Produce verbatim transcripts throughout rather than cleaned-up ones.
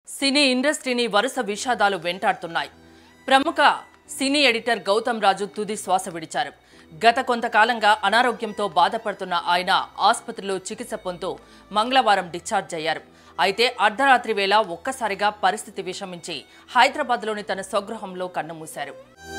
సినీ ఇండస్ట్రీని వరుస విషాదాలు వెంటాడుతున్నాయి. ప్రముఖ సినీ ఎడిటర్ గౌతమ్ రాజు తుది శ్వాస విడిచారు. గత కొంతకాలంగా అనారోగ్యంతో బాధపడుతున్న ఆయన ఆసుపత్రిలో చికిత్స పొందుతూ మంగళవారం డిశ్చార్జ్ అయ్యారు. అయితే అర్ధరాత్రి వేళ ఒక్కసారిగా పరిస్థితి విషమించి హైదరాబాద్లోని తన స్వగృహంలో కన్నుమూశారు.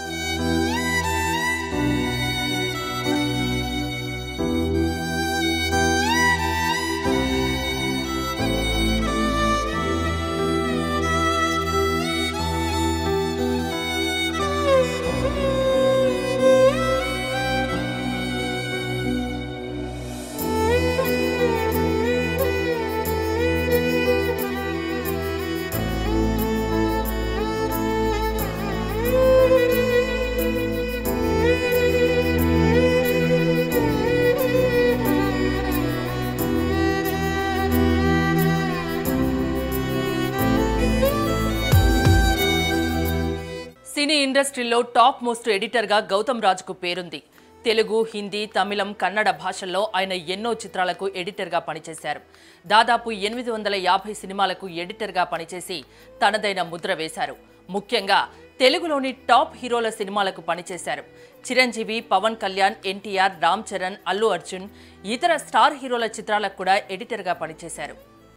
సినీ ఇండస్ట్రీలో టాప్ మోస్ట్ ఎడిటర్గా గౌతమ్ రాజుకు పేరుంది. తెలుగు, హిందీ, తమిళం, కన్నడ భాషల్లో ఆయన ఎన్నో చిత్రాలకు ఎడిటర్గా పనిచేశారు. దాదాపు ఎనిమిది వందల యాభై సినిమాలకు ఎడిటర్గా పనిచేసి తనదైన ముద్ర వేశారు. ముఖ్యంగా తెలుగులోని టాప్ హీరోల సినిమాలకు పనిచేశారు. చిరంజీవి, పవన్ కళ్యాణ్, ఎన్టీఆర్, రామ్ చరణ్, అల్లు అర్జున్, ఇతర స్టార్ హీరోల చిత్రాలకు కూడా ఎడిటర్గా పనిచేశారు.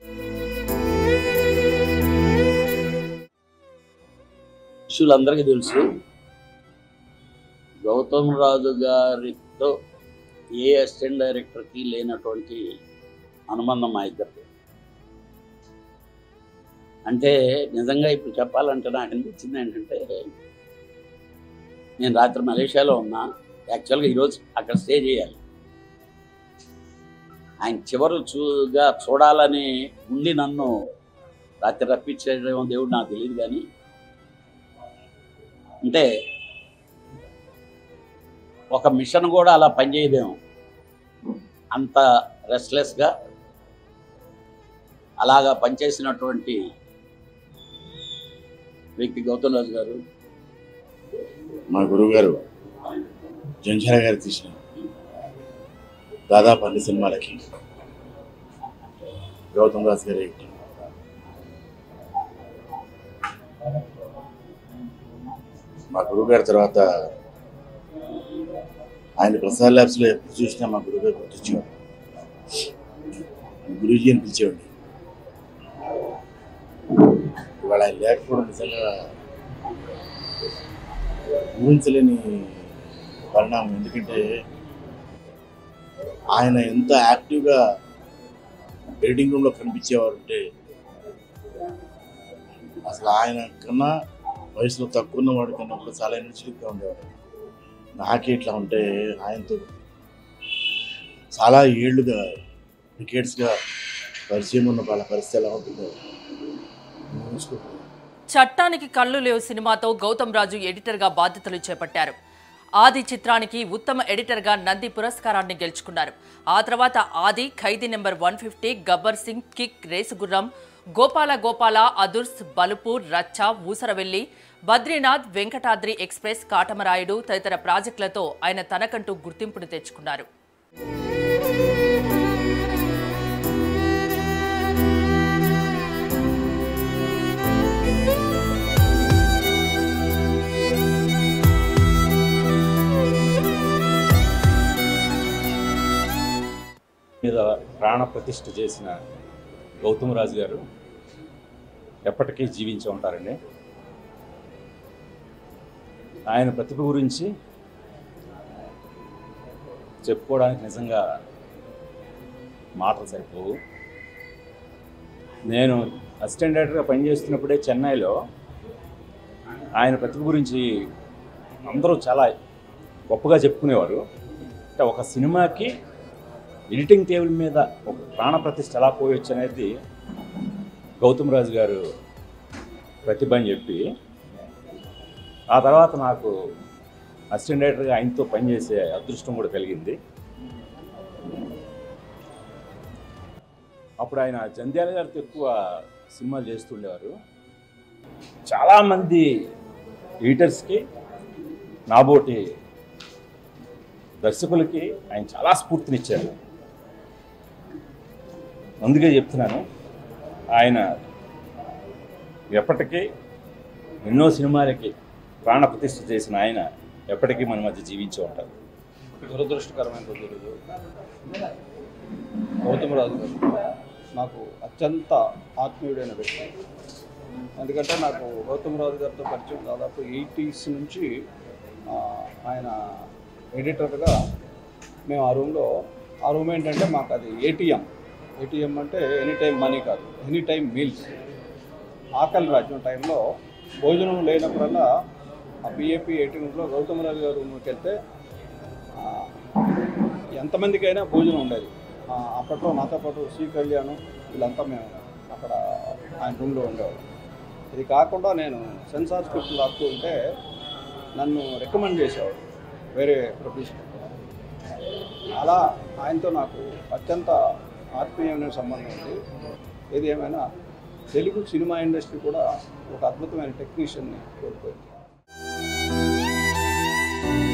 అందరికీ తెలుసు, గౌతమ్ రాజు గారితో ఏ అసిస్టెంట్ డైరెక్టర్కి లేనటువంటి అనుబంధం మా ఇద్దరికి. అంటే నిజంగా ఇప్పుడు చెప్పాలంటే నాకు అనిపించింది ఏంటంటే, నేను రాత్రి మలేషియాలో ఉన్నా. యాక్చువల్గా ఈరోజు అక్కడ స్టే చేయాలి. ఆయన చివరు చూగా చూడాలని ఉండి నన్ను రాత్రి రప్పించేయడం దేవుడు నాకు తెలియదు. కానీ అంటే ఒక మిషన్ కూడా అలా పనిచేయదేమో, అంత రెస్ట్లెస్గా అలాగా పనిచేసినటువంటి వ్యక్తి గౌతమ్ రాజు గారు. మా గురువు గారు జంఝాల గారు తీసిన దాదాపు అన్ని సినిమాలకి గౌతమ్ రాజు గారు ఎడిటర్. మా గురువు గారి తర్వాత ఆయన ప్రసాద్ ల్యాబ్స్లో ఎప్పుడు చూసినా మా గురువు గారు గుర్తొచ్చేవాడు. గురూజీ అని పిలిచేవాడిని. ఇవాళ ఆయన లేకపోవడం నిజంగా ఊహించలేని పరిణామం. ఎందుకంటే ఆయన ఎంత యాక్టివ్గా ఎడిటింగ్ రూమ్లో కనిపించేవారు అంటే, అసలు ఆయన కన్నా వయసులో తక్కువ ఉన్నవాడు కన్నా కూడా చాలా ఎనర్జెటిక్గా ఉండేవాడు. నాకే ఇట్లా ఉంటే ఆయనతో చాలా ఏళ్ళుగా డికేడ్స్గా పరిచయం ఉన్న వాళ్ళ పరిస్థితి ఎలా ఉంటుందో. చట్టానికి కళ్ళు లేవు సినిమాతో గౌతమ్ రాజు ఎడిటర్గా బాధ్యతలు చేపట్టారు. ఆది చిత్రానికి ఉత్తమ ఎడిటర్గా నంది పురస్కారాన్ని గెలుచుకున్నారు. ఆ తర్వాత Aadi, Khaidi number one fifty, Gabbar Singh, Kick, Race Gurram, Gopala Gopala, Adhurs, Balupur, Racha, Oosaravelli, Badrinath, Venkatadri Express, Katamarayudu తదితర ప్రాజెక్టులతో ఆయన తనకంటూ గుర్తింపును తెచ్చుకున్నారు. మీద ప్రాణ ప్రతిష్ఠ చేసిన గౌతమ్ రాజు గారు ఎప్పటికీ జీవించి ఉంటారండి. ఆయన ప్రతిభ గురించి చెప్పుకోవడానికి నిజంగా మాటలు సరిపోవు. నేను అసిస్టెంట్ డైరెక్టర్గా పనిచేస్తున్నప్పుడే చెన్నైలో ఆయన ప్రతిభ గురించి అందరూ చాలా గొప్పగా చెప్పుకునేవారు. అంటే ఒక సినిమాకి ఎడిటింగ్ టేబుల్ మీద ఒక ప్రాణ ప్రతిష్ఠ ఎలా పోయొచ్చు అనేది గౌతమ్ రాజు గారు ప్రతిభ అని చెప్పి, ఆ తర్వాత నాకు అసిస్టెంట్ డైరెక్టర్గా ఆయనతో పనిచేసే అదృష్టం కూడా కలిగింది. అప్పుడు ఆయన జంధ్యాల గారితో ఎక్కువ సినిమాలు చేస్తుండేవారు. చాలామంది ఎడిటర్స్కి, నాబోటి దర్శకులకి ఆయన చాలా స్ఫూర్తినిచ్చారు. అందుకే చెప్తున్నాను, ఆయన ఎప్పటికీ ఎన్నో సినిమాలకి ప్రాణ ప్రతిష్ఠ చేసిన ఆయన ఎప్పటికీ మన మధ్య జీవించి ఉంటారు. దురదృష్టకరమైన రోజులు. గౌతమ్ రాజు గారు నాకు అత్యంత ఆత్మీయుడైన వ్యక్తి. ఎందుకంటే నాకు గౌతమ్ రాజు గారితో పరిచయం దాదాపు ఎయిటీస్ నుంచి. ఆయన ఎడిటర్గా మేము ఆ రూమ్లో, ఆ రూమ్ ఏంటంటే మాకు అది ఏటీఎం. ఏటీఎం అంటే ఎనీ టైం మనీ కాదు, ఎనీ టైం మీల్స్. ఆకలి రాజ్యం టైంలో భోజనం లేనప్పుడల్లా ఆ పిఏపి ఏటీఎంలో గౌతమ్ రాజు గారు రూమ్కి వెళ్తే ఎంతమందికైనా భోజనం ఉండేది. అప్పట్లో నాతో పాటు శ్రీ కళ్యాణం వీళ్ళంతా మేము అక్కడ ఆయన రూమ్లో ఉండేవాళ్ళం. ఇది కాకుండా నేను సెన్సార్ స్క్రిప్ట్ రాస్తూ ఉంటే నన్ను రికమెండ్ చేసేవాడు వేరే ప్రొడ్యూసర్. అలా ఆయనతో నాకు అత్యంత ఆత్మీయమైన సంబంధం ఉంది. ఏది ఏమైనా తెలుగు సినిమా ఇండస్ట్రీ కూడా ఒక అద్భుతమైన టెక్నీషియన్ని కోల్పోయింది.